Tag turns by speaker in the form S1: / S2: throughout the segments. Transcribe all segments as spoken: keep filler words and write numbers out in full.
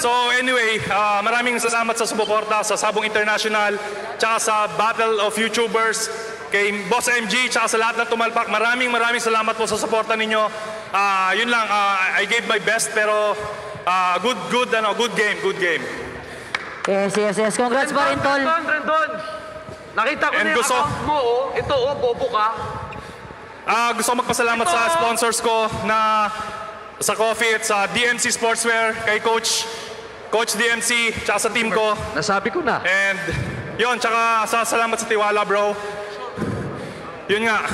S1: So anyway, uh, maraming salamat sa sumuporta sa Sabong International, tsaka sa Battle of YouTubers, kay Boss M G, tsaka sa lahat ng tumalpak. Maraming maraming salamat po sa suporta ninyo. Uh, yun lang, uh, I gave my best, pero uh, good, good, ano, good game, good game.
S2: Yes, yes, yes. Congrats pa rin, Tol.
S3: Rendon, Rendon. Nakita ko
S1: And
S3: na yung
S1: gusto-
S3: account mo, oh. Ito, oh, bobo ka.
S1: Uh, gusto ko magpasalamat
S3: Ito.
S1: sa sponsors ko na sa Coffee at sa D M C Sportswear, kay Coach, Coach D M C, tsaka sa team ko.
S3: Nasabi ko na.
S1: And yun, tsaka sa salamat sa tiwala, bro. Yun nga.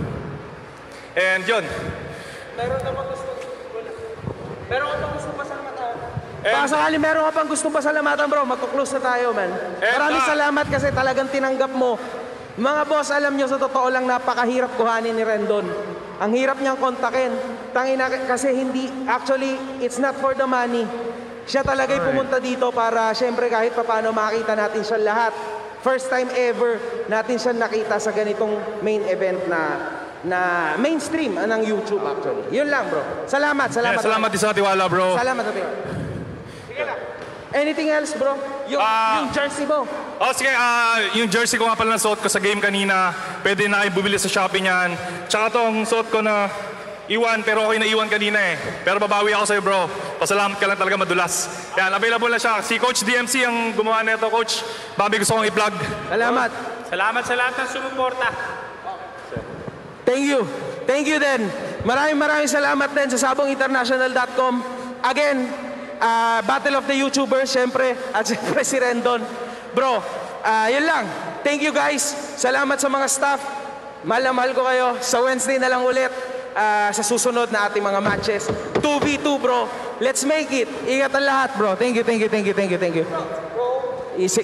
S1: And yun.
S4: Meron ka bang gusto? Meron ka bang gusto pasalamatan?
S1: And,
S4: Baka sakali meron ka pang gustong pasalamatan, bro, magkuklose na tayo, man.
S1: Eh,
S4: Maraming
S1: ah.
S4: salamat kasi talagang tinanggap mo. Mga boss, alam nyo, sa totoo lang, napakahirap kuhanin ni Rendon. Ang hirap niyang kontakin. Tangina, kasi hindi, actually, it's not for the money. Siya talaga'y pumunta dito para, syempre, kahit papaano makita natin siya lahat. First time ever natin siya nakita sa ganitong main event na na mainstream ng YouTube, actually. Yun lang, bro. Salamat, salamat.
S1: yeah, salamat din sa tiwala, bro.
S4: Salamat, Ate. Sige lang. Anything else, bro? Yung,
S1: Ah.
S4: yung jersey mo.
S1: Oh, sige, ah, yung jersey ko nga pala nasuot ko sa game kanina, pwede na kayo bumili sa Shopee niyan. Tsaka tong suot ko na iwan, pero okay na iwan kanina eh. Pero babawi ako sa'yo, bro. Pasalamat ka lang talaga, madulas. Yan, available na siya. Si Coach D M C ang gumawa nito, Coach. Bobby, gusto kong i-plug.
S4: Salamat.
S1: Salamat sa lahat ng sumuporta.
S4: Thank you. Thank you din. Maraming maraming salamat din sa sabong international dot com. Again, uh, Battle of the YouTubers, syempre. At syempre si Rendon. Bro, uh, yun lang. Thank you guys. Salamat sa mga staff. Mahal na mahal ko kayo. Sa Wednesday na lang ulit. Uh, sa susunod na ating mga matches. two v two, bro. Let's make it. Ingat ang lahat, bro. Thank you, thank you, thank you, thank you, thank you. Isik.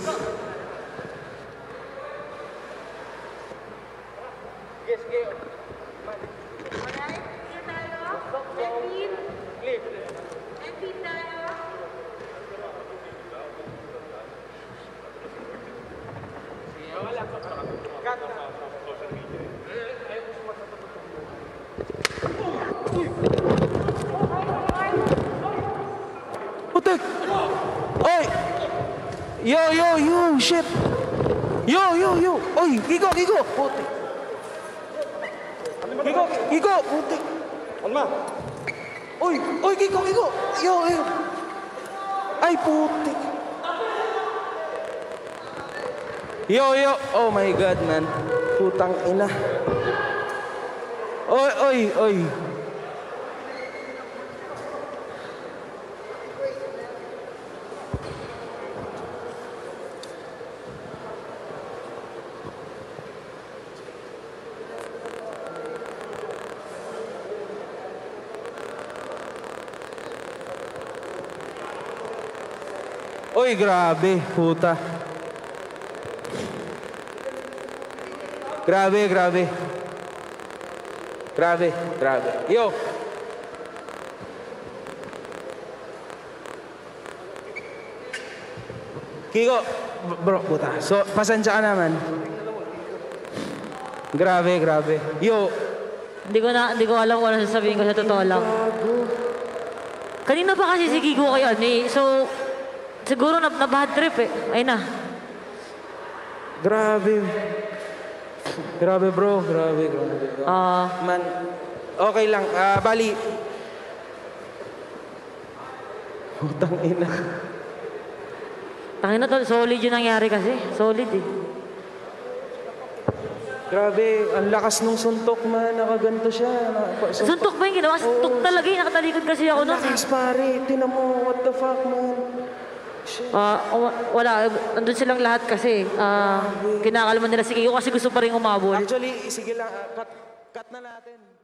S4: Putik! Oy! Yo, yo, yo, shit! Yo, yo, yo! Oy, Gigo, Gigo! Putik! Gigo, Gigo! Putik! Ano ma? Oy, oy, Gigo, Gigo! Yo, yo! Ay, putik! Yo, yo! Oh my God, man. Putang ina. Oy, oy, oy. Oy, grabe, puta. Grabe, grabe. Grabe, grabe. Yo. Kiko, bro, puta. So, pasensya ka naman. Grabe, grabe. Yo.
S2: Hindi ko na, hindi ko alam kung ano sasabihin ko sa totoo lang. Kanina pa kasi si Gigo kayo, eh. So, siguro na, na bad trip eh. Ayun na.
S4: Grabe. Grabe, bro. Grabe, grabe. grabe.
S2: Ah,
S4: Man, okay lang. Ah, bali. Putang ina.
S2: tangin na tol, solid yung nangyari kasi. Solid eh.
S4: Grabe, ang lakas nung suntok, man. Nakaganto siya. Naka-
S2: Suntok ba yung ginawa? Suntok talaga eh. Nakatalikod kasi ako
S4: Ang
S2: nun.
S4: lakas, pare. Tinan mo, what the fuck, man. Shit.
S2: Ah, wa- wala. Andun silang lahat kasi. Ah, kinakalman nila si Gigo kasi gusto pa rin umabol.
S4: Actually, sige lang. ah, cut, cut na natin.